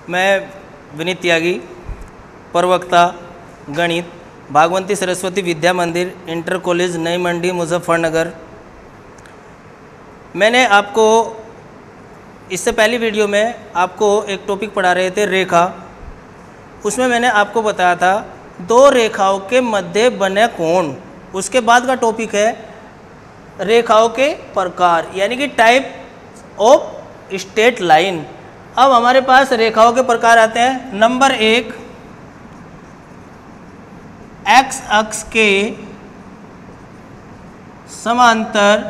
मैं विनीत त्यागी, प्रवक्ता गणित, भागवती सरस्वती विद्या मंदिर, इंटर कॉलेज नई मंडी, मुजफ्फरनगर। मैंने आपको इससे पहली वीडियो में आपको एक टॉपिक पढ़ा रहे थे रेखा। उसमें मैंने आपको बताया था दो रेखाओं के मध्य बने कोण। उसके बाद का टॉपिक है रेखाओं के प्रकार, यानी कि टाइप ऑफ स्ट्रेट लाइन। अब हमारे पास रेखाओं के प्रकार आते हैं। नंबर 1, एक्स अक्ष के समांतर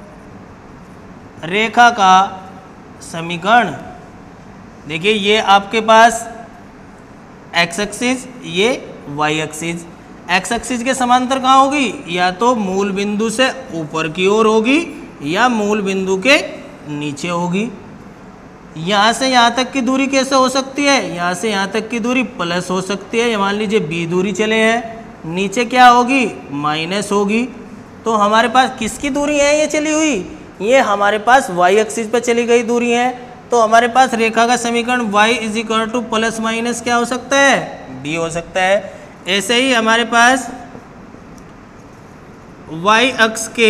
रेखा का समीकरण। देखिए ये आपके पास एक्स एक्सिस, ये वाई एक्सिस। एक्स एक्सिस के समांतर कहाँ होगी? या तो मूल बिंदु से ऊपर की ओर होगी या मूल बिंदु के नीचे होगी। यहाँ से यहाँ तक की दूरी कैसे हो सकती है? यहाँ से यहाँ तक की दूरी प्लस हो सकती है। मान लीजिए बी दूरी चले हैं, नीचे क्या होगी? माइनस होगी। तो हमारे पास किसकी दूरी है ये चली हुई? ये हमारे पास वाई एक्सिस पे चली गई दूरी है। तो हमारे पास रेखा का समीकरण y is equal to plus minus क्या हो सकता है? b हो सकता है। ऐसे ही हमारे पास y अक्ष के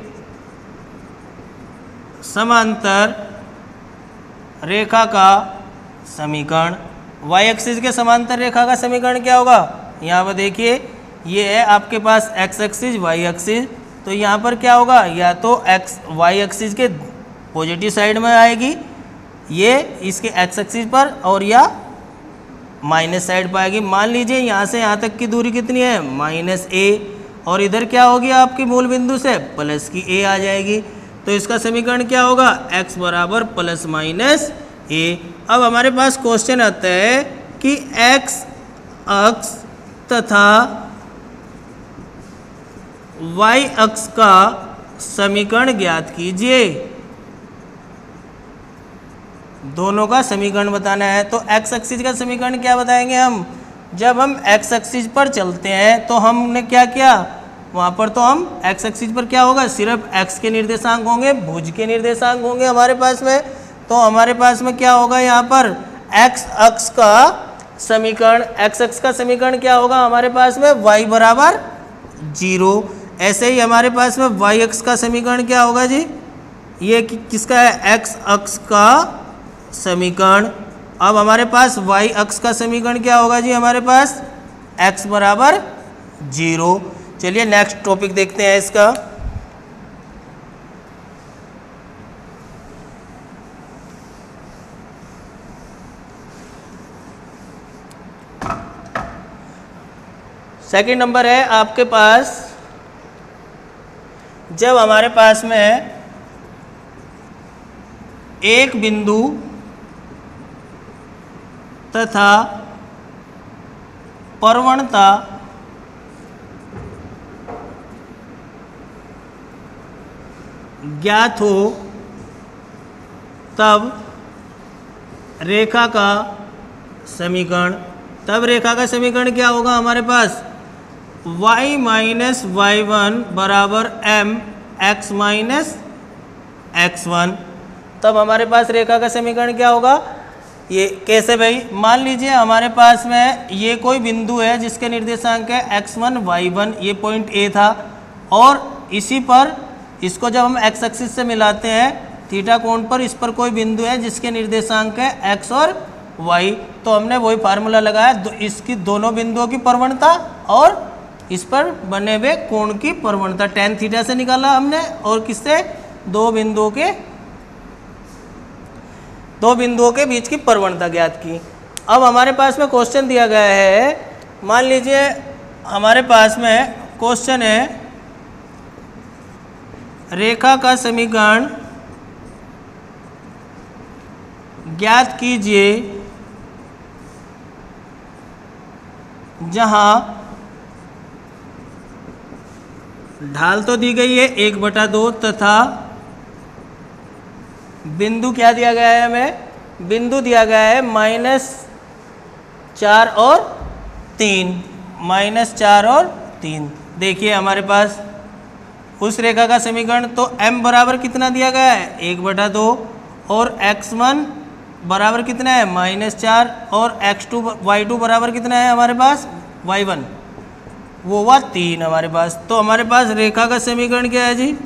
समांतर रेखा का समीकरण। y एक्सिस के समांतर रेखा का समीकरण क्या होगा? यहाँ पर देखिए ये है आपके पास x एक्सिस, y एक्सिस। तो यहाँ पर क्या होगा? या तो y एक्सिस के पॉजिटिव साइड में आएगी ये इसके x एक्सिस पर, और या माइनस साइड पर आएगी। मान लीजिए यहाँ से यहाँ तक की दूरी कितनी है? माइनस a, और इधर क्या होगी आपकी मूल बिंदु से? प्लस की a आ जाएगी। तो इसका समीकरण क्या होगा? x बराबर प्लस माइनस a। अब हमारे पास क्वेश्चन आता है कि x अक्ष तथा y अक्ष का समीकरण ज्ञात कीजिए। दोनों का समीकरण बताना है। तो x एक्सिस का समीकरण क्या बताएंगे हम? जब हम x एक्सिस पर चलते हैं तो हमने क्या किया? वहाँ पर तो हम x एक्सिस पर क्या होगा? सिर्फ x के निर्देशांक होंगे, भुज के निर्देशांक होंगे हमारे पास में। तो हमारे पास में क्या होगा यहाँ पर? x अक्ष का समीकरण। x अक्ष का समीकरण क्या होगा हमारे पास में? y बराबर 0। ऐसे ही हमारे पास में y अक्ष का समीकरण क्या होगा जी? ये किसका है? x अक्ष का समीकरण। अब हमारे पास y अक्ष का समीकरण क्या होगा जी? हमारे पास x बराबर 0। चलिए नेक्स्ट टॉपिक देखते हैं इसका। सेकंड नंबर है आपके पास, जब हमारे पास में एक बिंदु तथा प्रवणता ज्ञात हो तब रेखा का समीकरण। तब रेखा का समीकरण क्या होगा हमारे पास? y माइनस y1 बराबर m x माइनस x1। तब हमारे पास रेखा का समीकरण क्या होगा? ये कैसे भाई? मान लीजिए हमारे पास में ये कोई बिंदु है जिसके निर्देशांक है x1 y1, ये पॉइंट A था, और इसी पर इसको जब हम x एक्सिस से मिलाते हैं थीटा कोण पर, इस पर कोई बिंदु है जिसके निर्देशांक है x और y। तो हमने वही फार्मूला लगाया, इसकी दोनों बिंदुओं की प्रवणता और इस पर बने हुए कोण की प्रवणता tan थीटा से निकाला हमने, और किससे? दो बिंदुओं के बीच की प्रवणता ज्ञात की। अब हमारे पास में क्वेश्चन दिया गया है। मान लीजिए हमारे पास में क्वेश्चन है रेखा का समीकरण ज्ञात कीजिए जहां ढाल तो दी गई है 1/2 तथा बिंदु क्या दिया गया है हमें? बिंदु दिया गया है -4 और 3। -4 और 3। देखिए हमारे पास उस रेखा का समीकरण तो m बराबर कितना दिया गया है? 1/2, और x1 बराबर कितना है -4 और x2 y2 बराबर कितना है हमारे पास y1, वो हुआ 3 हमारे पास। तो हमारे पास रेखा का समीकरण क्या है जी?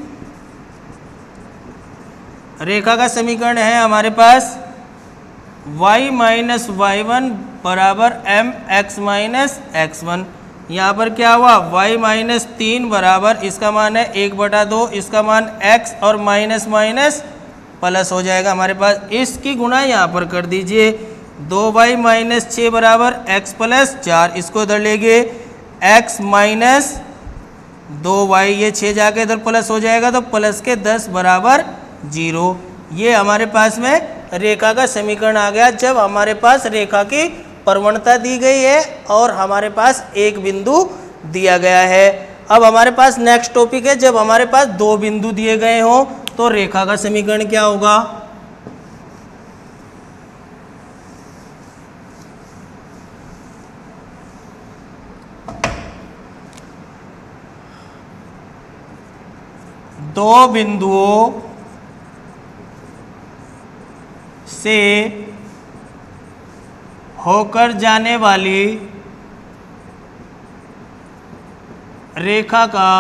रेखा का समीकरण है हमारे पास y माइनस y1 बराबर m x माइनस x1। यहाँ पर क्या हुआ y माइनस 3 बराबर इसका मान है 1/2, इसका मान x और माइनस माइनस प्लस हो जाएगा हमारे पास। इसकी गुणा यहाँ पर कर दीजिए, 2y माइनस 6 बराबर x प्लस 4, इसको इधर लेंगे x माइनस 2y, ये 6 जाके इधर प्लस हो जाएगा तो प्लस के 10 बराबर 0। ये हमारे पास में रेखा का समीकरण आ गया जब हमारे पास रेखा की प्रवणता दी गई है और हमारे पास एक बिंदु दिया गया है। अब हमारे पास नेक्स्ट टॉपिक है, जब हमारे पास 2 बिंदु दिए गए हों तो रेखा का समीकरण क्या होगा? दो बिंदुओं से होकर जाने वाली रेखा का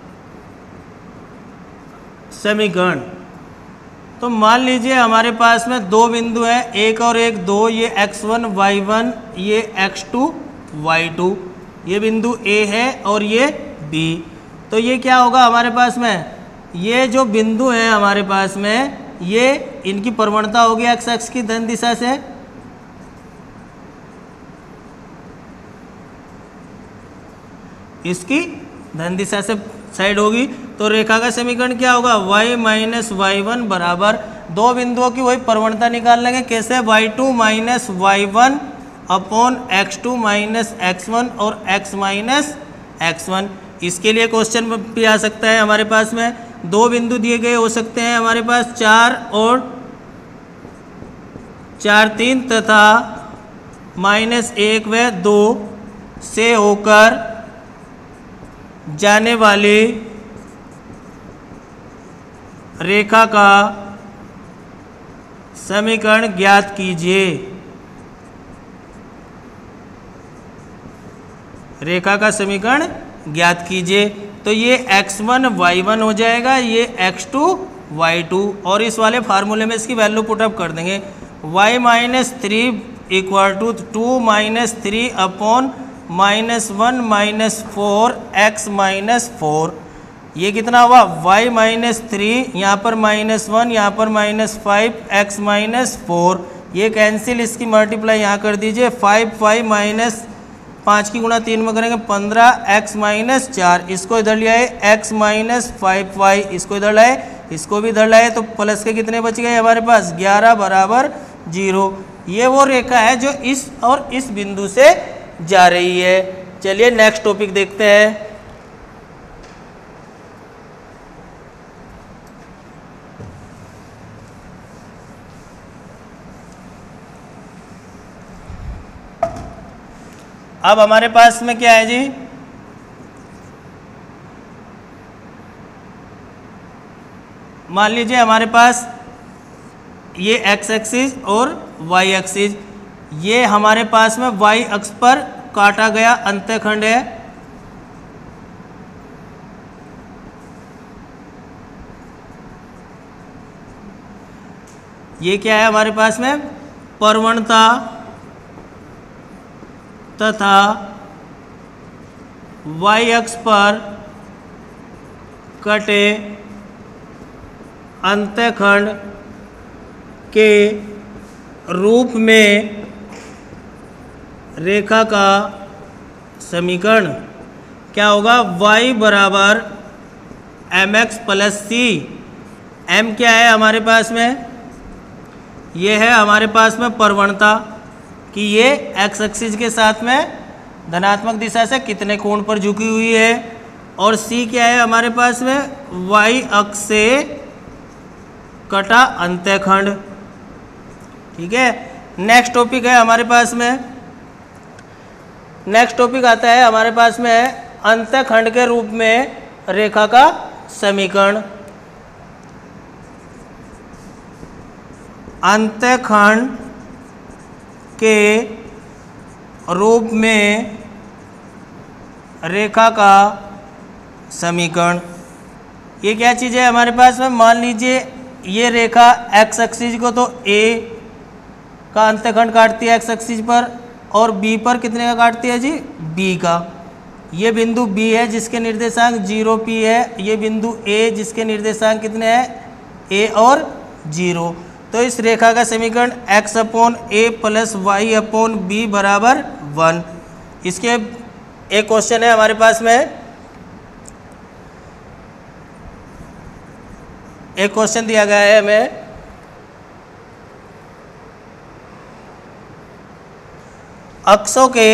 समीकरण। तो मान लीजिए हमारे पास में 2 बिंदु हैं, 1 और 1 2, ये x1 y1, ये x2 y2, ये बिंदु A है और ये B। तो ये क्या होगा हमारे पास में, ये जो बिंदु हैं हमारे पास में, ये इनकी प्रवणता होगी x अक्ष की धन दिशा से, इसकी धन दिशा से साइड होगी। तो रेखा का समीकरण क्या होगा? y माइनस y1 बराबर 2 बिंदुओं की वही प्रवणता निकाल लेंगे, कैसे? y2 minus y1 upon x2 minus x1 और x माइनस x1। इसके लिए क्वेश्चन भी आ सकता है हमारे पास में, 2 बिंदु दिए गए हो सकते हैं हमारे पास 4 और 4 3 तथा -1 व 2 से होकर जाने वाली रेखा का समीकरण ज्ञात कीजिए। रेखा का समीकरण ज्ञात कीजिए। तो ये x1 y1 हो जाएगा, ये x2 y2, और इस वाले फार्मूले में इसकी वैल्यू पुटअप कर देंगे। y minus 3 equal to 2 minus 3 upon -1 minus 4 x minus 4। ये कितना हुआ? y माइनस 3, यहाँ पर -1, यहाँ पर -5 x माइनस 4। ये कैंसिल, इसकी मल्टीप्लाई यहाँ कर दीजिए, 5 माइनस 5 की गुणा 3 में करेंगे 15 x माइनस 4, इसको इधर ले आए x माइनस 5y, इसको इधर लाए, इसको भी इधर लाए, तो प्लस के कितने बच गए हमारे पास? 11 बराबर 0। ये वो रेखा है जो इस और इस बिंदु से जा रही है। चलिए नेक्स्ट टॉपिक देखते हैं। अब हमारे पास में क्या है जी? मान लीजिए हमारे पास ये x एक्सिस और y एक्सिस, ये हमारे पास में y अक्ष पर काटा गया अंतःखंड है। ये क्या है हमारे पास में? प्रवणता तथा y अक्ष पर कटे अंतःखंड के रूप में रेखा का समीकरण क्या होगा? y बराबर mx प्लस सी। m क्या है हमारे पास में? ये है हमारे पास में प्रवणता कि ये x एक्सिस के साथ में धनात्मक दिशा से कितने कोण पर झुकी हुई है, और c क्या है हमारे पास में? y अक्ष से कटा अंतःखंड। ठीक है, नेक्स्ट टॉपिक है हमारे पास में, नेक्स्ट टॉपिक आता है हमारे पास में अंतःखंड के रूप में रेखा का समीकरण। अंतःखंड के रूप में रेखा का समीकरण। ये क्या चीज़ है हमारे पास में, मान लीजिए ये रेखा एक्स एक्सिस को तो ए का अंतखंड काटती है एक्स एक्सिस पर, और बी पर कितने का काटती है जी, बी का। ये बिंदु बी है जिसके निर्देशांक 0 p है, ये बिंदु ए जिसके निर्देशांक कितने हैं, ए और 0। तो इस रेखा का समीकरण x upon A plus Y upon B बराबर 1। इसके एक क्वेश्चन है हमारे पास में, एक क्वेश्चन दिया गया है हमें, अक्षों के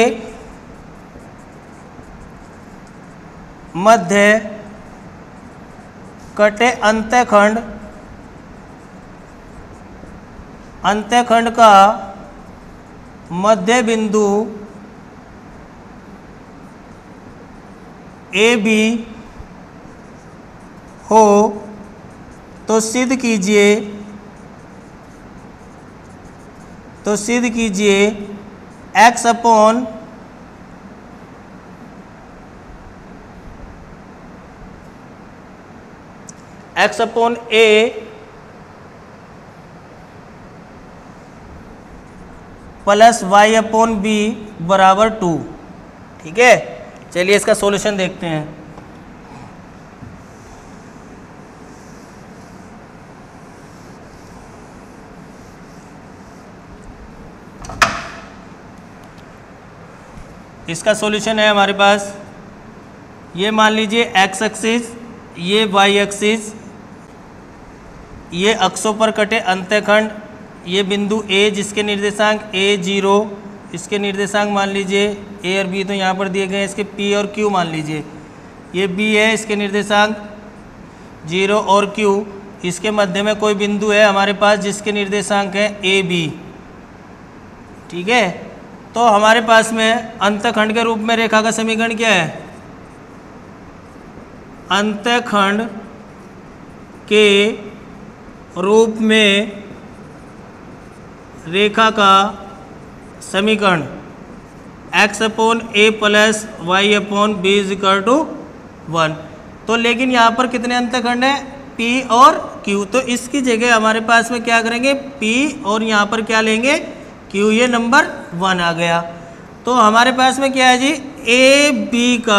मध्य कटे अंतःखंड का मध्य बिंदु ए बी हो तो सिद्ध कीजिए x upon A plus Y upon B बराबर 2। ठीक है, चलिए इसका सॉल्यूशन देखते हैं। इसका सॉल्यूशन है हमारे पास, ये मान लीजिए x एक्सिस, ये y एक्सिस, ये अक्षों पर कटे अंतःखंड, ये बिंदु A जिसके निर्देशांक A0, इसके निर्देशांक मान लीजिए A और B तो यहाँ पर दिए गए हैं, इसके P और Q मान लीजिए, ये B है, इसके निर्देशांक 0 और Q, इसके मध्य में कोई बिंदु है हमारे पास जिसके निर्देशांक है AB। ठीक है, तो हमारे पास में अंतःखंड के रूप में रेखा का समीकरण क्या है, अंतःखंड के रूप में रेखा का समीकरण x upon A plus Y upon B is equal to 1। तो लेकिन यहाँ पर कितने अंतःखंड है, P और Q, तो इसकी जगह हमारे पास में क्या करेंगे, P और यहाँ पर क्या लेंगे, Q, ये नंबर 1 आ गया। तो हमारे पास में क्या है जी, ए बी का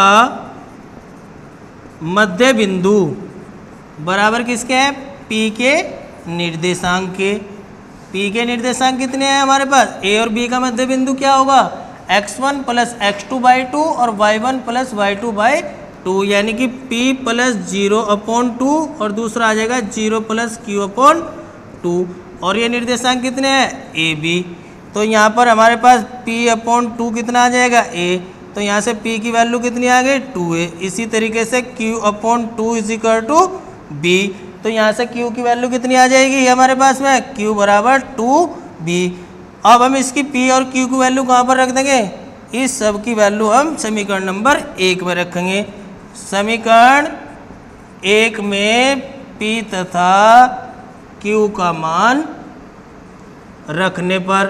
मध्य बिंदु बराबर किसके हैं, P के निर्देशांक के। P के निर्देशांक कितने हैं हमारे पास, A और B का मध्य बिंदु क्या होगा, x1 प्लस x2 बाई 2 और y1 प्लस y2 बाई 2, यानी कि P प्लस 0 अपॉन 2 और दूसरा आ जाएगा 0 प्लस Q अपॉन 2, और ये निर्देशांक कितने हैं, AB। तो यहाँ पर हमारे पास P अपॉन 2 कितना आ जाएगा, A, तो यहाँ से P की वैल्यू कितनी आ गई, 2A। इसी तरीके से Q upon 2 is equal to B, तो यहाँ से Q की वैल्यू कितनी आ जाएगी हमारे पास में, Q बराबर 2B। अब हम इसकी P और Q की वैल्यू कहाँ पर रख देंगे, इस सब की वैल्यू हम समीकरण नंबर 1 में रखेंगे। समीकरण 1 में P तथा Q का मान रखने पर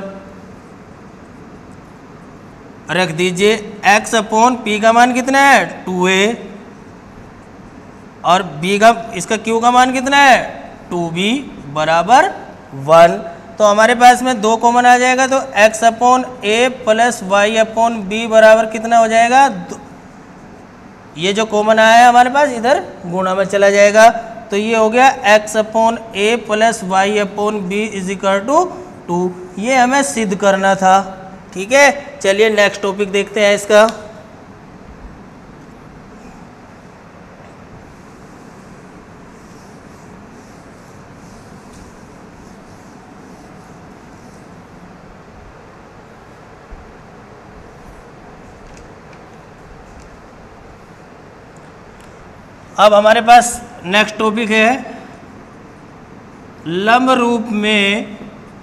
रख दीजिए, x अपॉन P का मान कितना है, 2A, और B का, इसका Q का मान कितना है, 2B बराबर 1। तो हमारे पास में 2 कॉमन आ जाएगा, तो x upon A plus Y upon B बराबर कितना हो जाएगा, ये जो कॉमन आया है हमारे पास इधर गुणा में चला जाएगा, तो ये हो गया x upon A plus Y upon B is equal to 2। ये हमें सिद्ध करना था। ठीक है, चलिए नेक्स्ट टॉपिक देखते हैं इसका। अब हमारे पास नेक्स्ट टॉपिक है लंब रूप में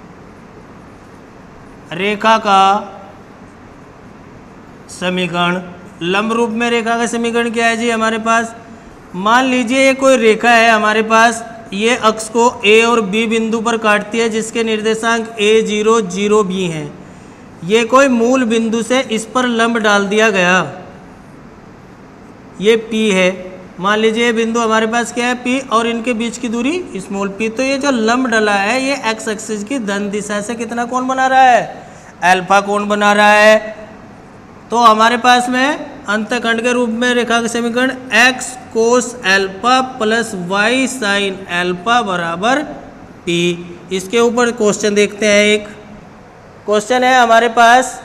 रेखा का समीकरण। लंब रूप में रेखा का समीकरण क्या है जी हमारे पास, मान लीजिए ये कोई रेखा है हमारे पास, ये अक्ष को A और B बिंदु पर काटती है जिसके निर्देशांक A0 0B हैं। ये कोई मूल बिंदु से इस पर लंब डाल दिया गया, ये P है, मान लीजिए ये बिंदु हमारे पास क्या है P और इनके बीच की दूरी स्मॉल p। तो ये जो लंब डला है ये x एक्सिस की धन दिशा से कितना कोण बना रहा है, अल्फा कोण बना रहा है। तो हमारे पास में अंतःखंड के रूप में रेखा का समीकरण x cos alpha plus y sine alpha बराबर p। इसके ऊपर क्वेश्चन देखते हैं। एक क्वेश्चन है हमारे पास,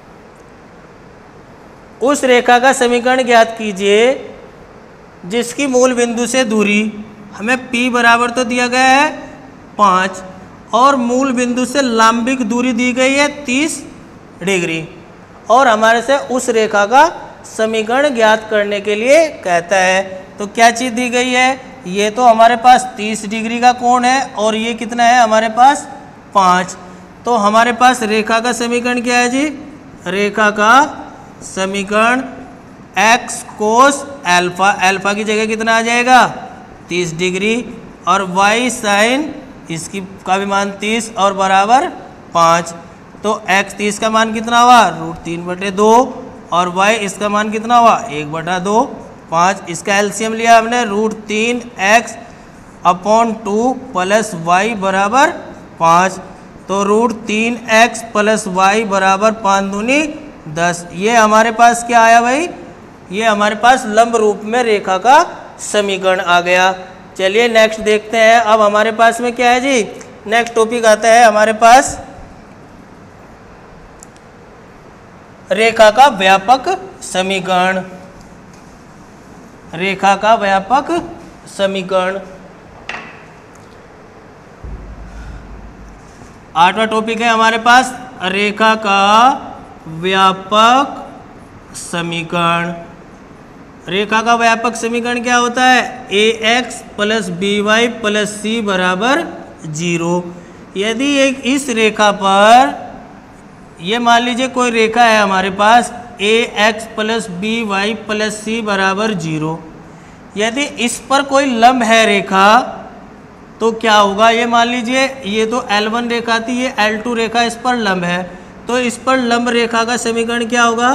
उस रेखा का समीकरण ज्ञात कीजिए जिसकी मूल बिंदु से दूरी हमें p बराबर तो दिया गया है 5 और मूल बिंदु से लंबिक दूरी दी गई है 30 डिग्री, और हमारे से उस रेखा का समीकरण ज्ञात करने के लिए कहता है। तो क्या चीज़ दी गई है, ये तो हमारे पास 30 डिग्री का कोण है और ये कितना है हमारे पास 5। तो हमारे पास रेखा का समीकरण क्या है जी, रेखा का समीकरण x कोस अल्फा, अल्फा की जगह कितना आ जाएगा 30 डिग्री, और y साइन इसकी का भी मान 30 और बराबर 5। तो x 30 का मान कितना हुआ √3/2 और y इसका मान कितना हुआ 1/2, 5। इसका एलसीएम लिया हमने √3x/2 प्लस y बराबर 5। तो √3x प्लस y बराबर 5 दूनी 10। ये हमारे पास क्या आया भाई, ये हमारे पास लंब रूप में रेखा का समीकरण आ गया। चलिए नेक्स्ट देखते हैं। अब हमारे पास में क्या है जी, नेक्स्ट टॉपिक आता है हमारे पास रेखा का व्यापक समीकरण। रेखा का व्यापक समीकरण 8वां टॉपिक है हमारे पास, रेखा का व्यापक समीकरण। रेखा का व्यापक समीकरण क्या होता है, ax plus by plus c बराबर 0। यदि एक इस रेखा पर, ये मान लीजिए कोई रेखा है हमारे पास ax plus by plus c बराबर 0, यदि इस पर कोई लंब है रेखा तो क्या होगा, ये मान लीजिए ये तो L1 रेखा थी, ये L2 रेखा इस पर लंब है, तो इस पर लंब रेखा का समीकरण क्या होगा,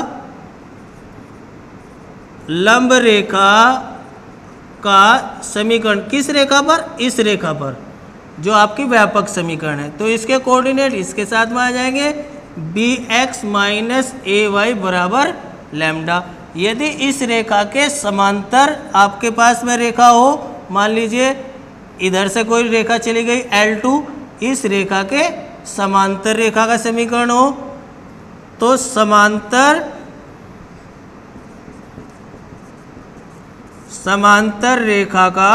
लंब रेखा का समीकरण किस रेखा पर, इस रेखा पर जो आपकी व्यापक समीकरण है। तो इसके कोऑर्डिनेट इसके साथ में आ जाएंगे bx माइनस ay बराबर लैम्डा। यदि इस रेखा के समांतर आपके पास में रेखा हो, मान लीजिए इधर से कोई रेखा चली गई L2, इस रेखा के समांतर रेखा का समीकरण हो, तो समांतर रेखा का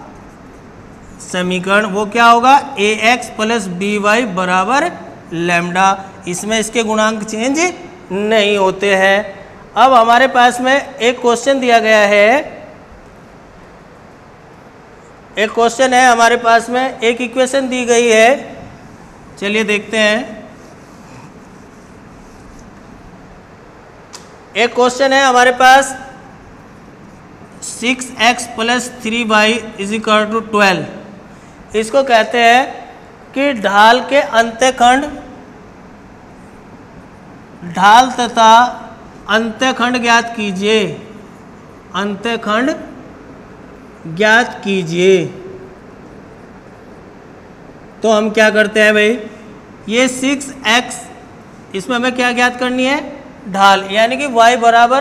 समीकरण वो क्या होगा, ax प्लस by बराबर लैम्डा। इसमें इसके गुणांक चेंज नहीं होते हैं। अब हमारे पास में एक क्वेश्चन दिया गया है, एक क्वेश्चन है हमारे पास में, एक इक्वेशन दी गई है। चलिए देखते हैं। एक क्वेश्चन है हमारे पास 6x plus 3y is equal to 12। इसको कहते हैं कि ढाल के अंतःखंड, ढाल तथा अंतःखंड ज्ञात कीजिए, अंतःखंड ज्ञात कीजिए। तो हम क्या करते हैं भाई, ये 6x, इसमें हमें क्या ज्ञात करनी है, ढाल, यानी कि y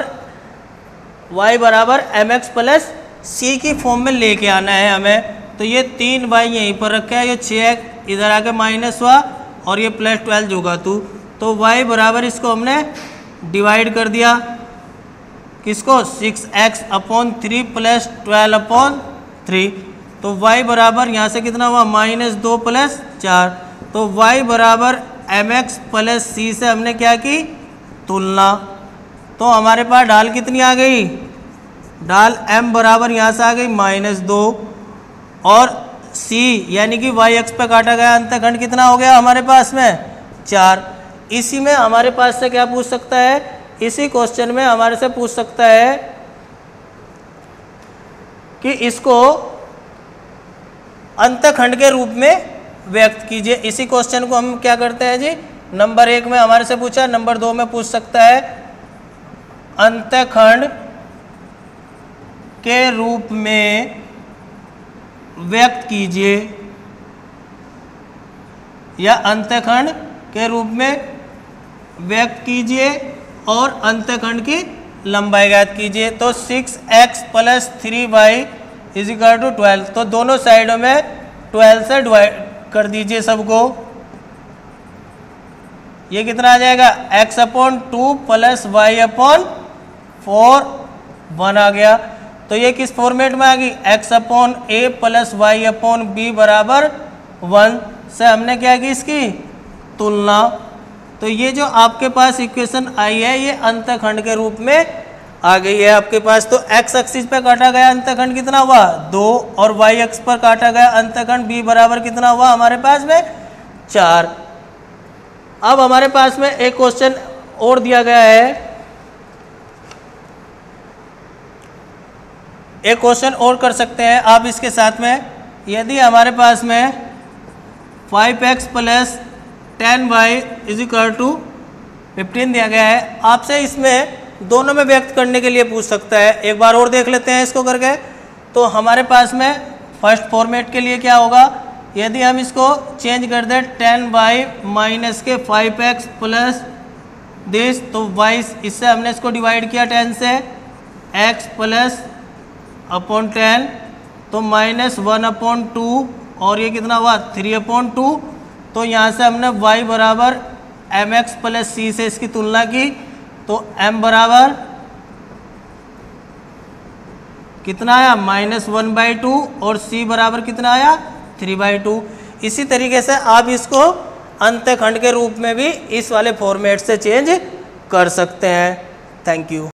बराबर mx प्लस c की फॉर्म में लेके आना है हमें। तो ये 3y यहीं पर रखा है, ये 6x इधर आके माइनस हुआ और ये प्लस 12 होगा तो y बराबर इसको हमने डिवाइड कर दिया, किसको, 6x/3 प्लस 12/3। तो y बराबर यहाँ से कितना हुआ, -2 प्लस 4। तो y बराबर mx प्लस c से हमने क्या की, तुलना। तो हमारे पास ढाल कितनी आ गई, ढाल m बराबर यहाँ से आ गई -2 और c यानी कि y अक्ष पे काटा गया अंतःखंड कितना हो गया हमारे पास में 4। इसी में हमारे पास से क्या पूछ सकता है, इसी क्वेश्चन में हमारे से पूछ सकता है कि इसको अंतःखंड के रूप में व्यक्त कीजिए। इसी क्वेश्चन को हम क्या करते हैं जी, नंबर 1 में हमारे से पूछा, नंबर 2 में पूछ सकता है अंतःखंड के रूप में व्यक्त कीजिए, या अंतःखंड के रूप में व्यक्त कीजिए और अंतःखंड की लंबाई ज्ञात कीजिए। तो 6x + 3y = 12, तो दोनों साइडों में 12 से डिवाइड कर दीजिए सबको। ये कितना आ जाएगा, x/2 + y/4 1 आ गया। तो ये किस फॉर्मेट में आ गई, x/a + y/b = 1 से हमने क्या की इसकी तुलना। तो ये जो आपके पास इक्वेशन आई है ये अंतःखंड के रूप में आ गई है आपके पास। तो x एक्सिस पे काटा गया अंतःखंड कितना हुआ 2, और y अक्ष पर काटा गया अंतःखंड b बराबर कितना हुआ हमारे पास में 4। अब हमारे पास में एक क्वेश्चन और दिया गया है, एक क्वेश्चन और कर सकते हैं आप इसके साथ में। यदि हमारे पास में 5x + 10y = 15 दिया गया है, आपसे इसमें दोनों में व्यक्त करने के लिए पूछ सकता है। एक बार और देख लेते हैं इसको करके। तो हमारे पास में फर्स्ट फॉर्मेट के लिए क्या होगा, यदि हम इसको चेंज कर दें 10y - के 5x + दिस, तो y इससे हमने इसको डिवाइड किया 10 से, x + अपॉन 10, तो -1/2, और ये कितना हुआ 3/2। तो यहाँ से हमने y बराबर mx + c से इसकी तुलना की, तो m बराबर कितना आया -1/2, और c बराबर कितना आया 3/2। इसी तरीके से आप इसको अंतःखंड के रूप में भी इस वाले फॉर्मेट से चेंज कर सकते हैं। Thank you.